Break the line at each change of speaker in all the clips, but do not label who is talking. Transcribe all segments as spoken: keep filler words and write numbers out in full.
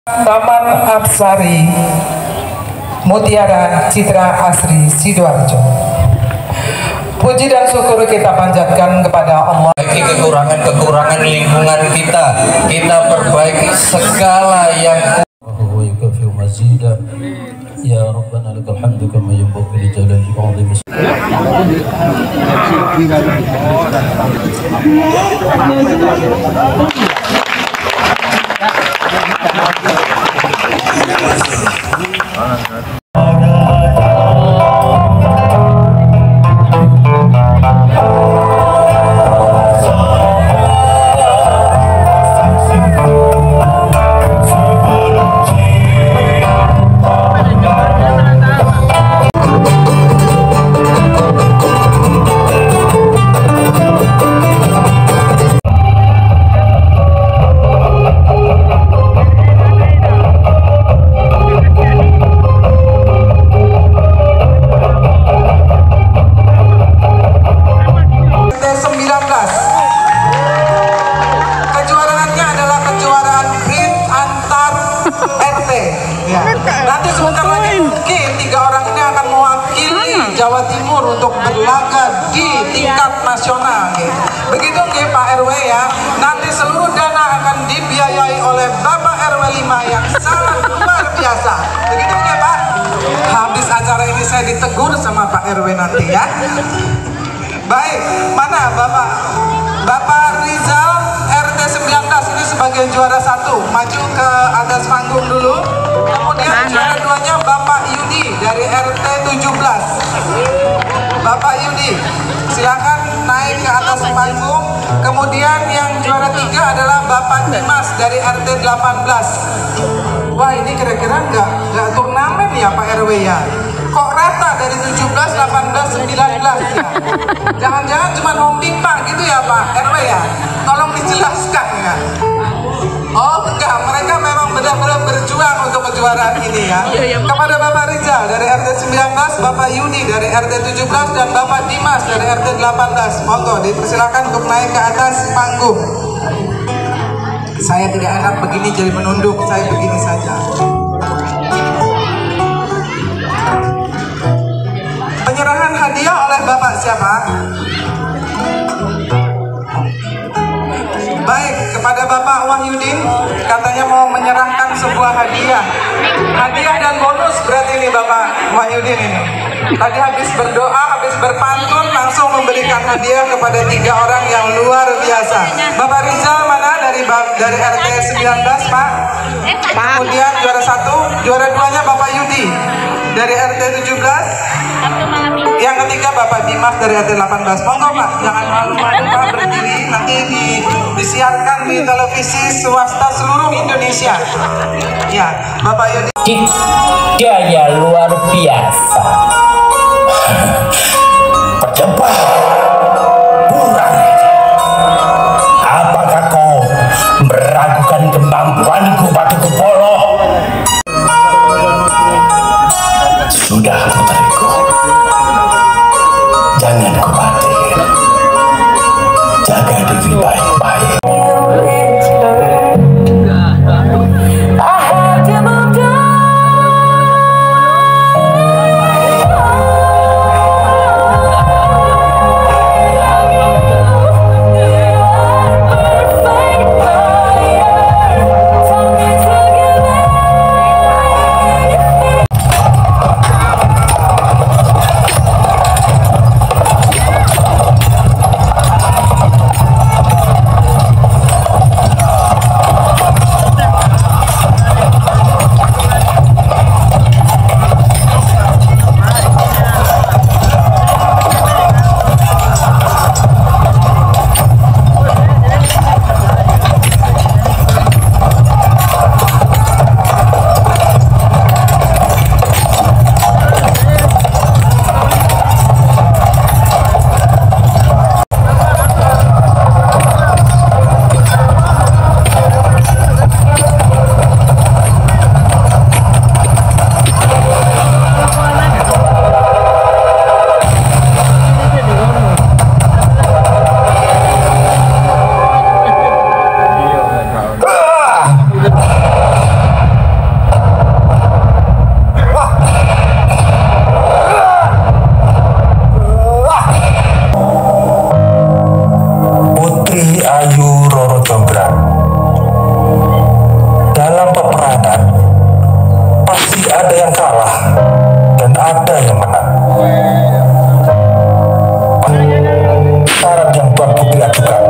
Taman Apsari Mutiara Citra Asri Sidoarjo. Puji dan syukur kita panjatkan kepada Allah.
Perbaiki kekurangan-kekurangan lingkungan kita, kita perbaiki segala yang ya Rabbana lakal hamdu kama yanbaghi li jalali wa'zimi.
Nanti sebentar lagi mungkin tiga orang ini akan mewakili Jawa Timur untuk berlaga di tingkat nasional. Begitu nggih Pak R W ya. Nanti seluruh dana akan dibiayai oleh Bapak R W lima yang sangat luar biasa. Begitu nggih Pak? Habis acara ini saya ditegur sama Pak R W nanti ya. Baik, mana Bapak? Bapak Rizal R T sembilan belas ini sebagai juara satu, maju ke atas panggung dulu. Kemudian juara duanya Bapak Yudi dari R T tujuh belas. Bapak Yudi, silakan naik ke atas panggung. Kemudian yang juara tiga adalah Bapak Dimas dari R T delapan belas. Wah, ini kira-kira nggak nggak turnamen ya Pak R W ya? Kok rata dari tujuh belas, delapan belas, sembilan belas ya? Jangan-jangan cuma mau pipa gitu ya Pak R W ya? Tolong dijelaskan ya. Oh enggak, mereka memang benar-benar berjuang untuk kejuaraan ini ya. Kepada Bapak Rizal dari R T sembilan belas, Bapak Yuni dari R T tujuh belas, dan Bapak Dimas dari R T delapan belas. Monggo dipersilakan untuk naik ke atas panggung. Saya tidak enak begini jadi menunduk, saya begini saja. Penyerahan hadiah oleh Bapak siapa? Baik, kepada Bapak Wahyudin, katanya mau menyerahkan sebuah hadiah. Hadiah dan bonus berarti ini Bapak Wahyudin ini. Tadi habis berdoa, habis berpantun, langsung memberikan hadiah kepada tiga orang yang luar biasa. Bapak Rizal mana dari dari R T sembilan belas Pak? Kemudian juara satu, juara duanya Bapak Yudi dari R T tujuh belas. Yang ketiga Bapak Dimas dari R T delapan belas. Monggo Pak, jangan malu-malu Pak, berdiri. Nanti di, disiarkan di televisi swasta seluruh Indonesia. Ya, Bapak Yudi.
Gaya luar biasa. Percepat, kurang. Apakah kau meragukan kemampuanku Batu Kupolo? Sudah putriku, jangan khawatir, jaga diri baik-baik. peperangan, pasti ada yang kalah dan ada yang menang. Syarat yang Tuan Putri ajukan.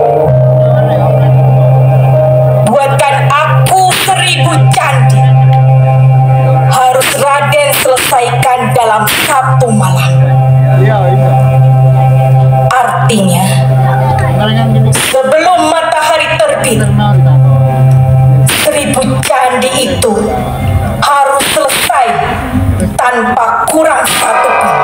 Buatkan aku seribu candi. Harus Raden selesaikan dalam satu malam. Artinya, sebelum matahari terbit, seribu candi itu harus selesai tanpa kurang satu pun.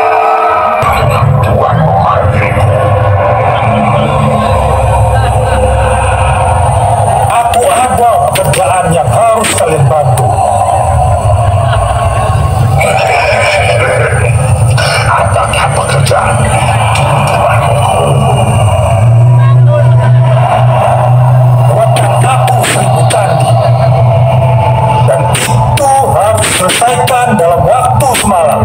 Aku ada pekerjaan yang harus kalian bantu. Apakah pekerjaan? Buatkan aku seribu candi, dan itu harus selesaikan dalam waktu semalam.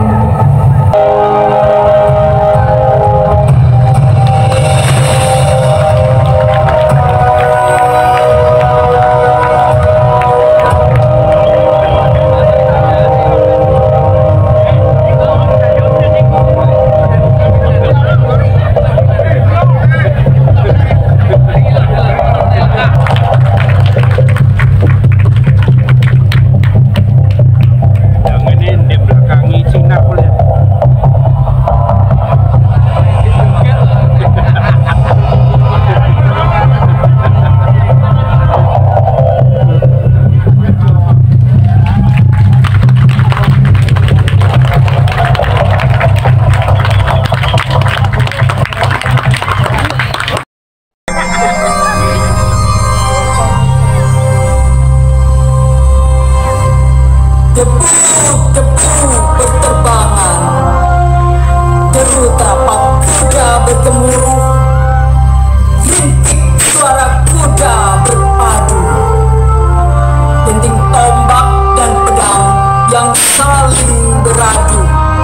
Debu-debu berterbangan, deru tapak kuda bergemuruh, rintik suara kuda berpadu, denting tombak dan pedang yang saling beradu.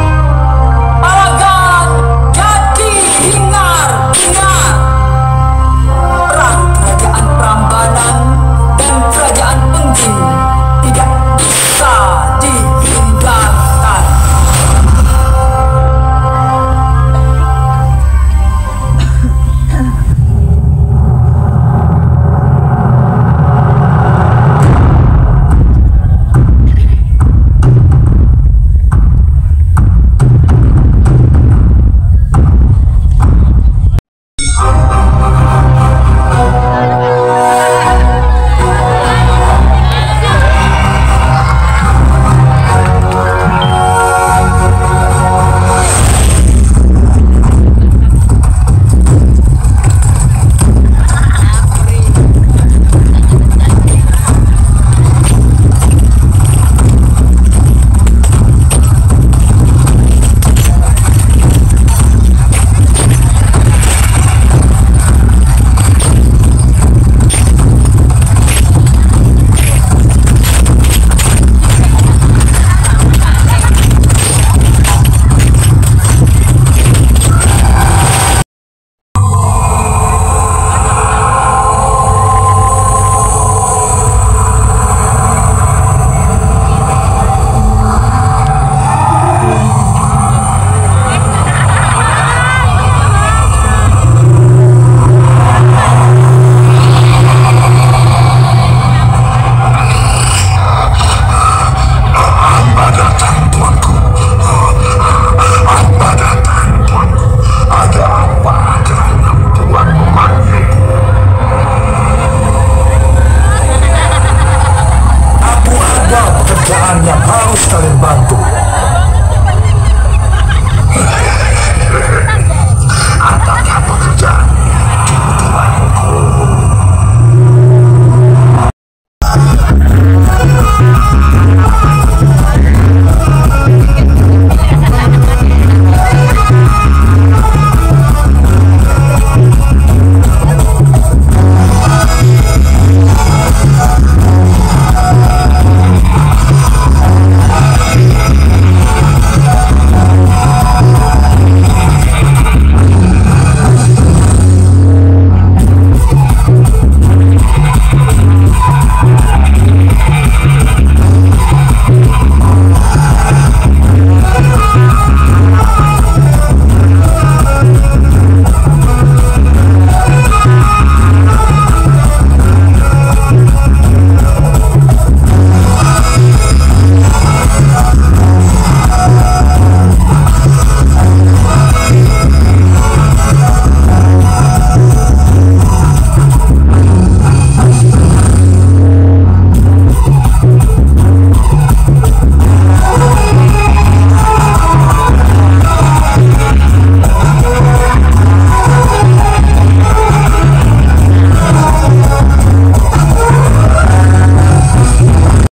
Palagan jadi hingar-bingar, perang kerajaan Prambanan dan kerajaan Pengging tidak bisa dihindarkan.
Yang harus kalian bantu.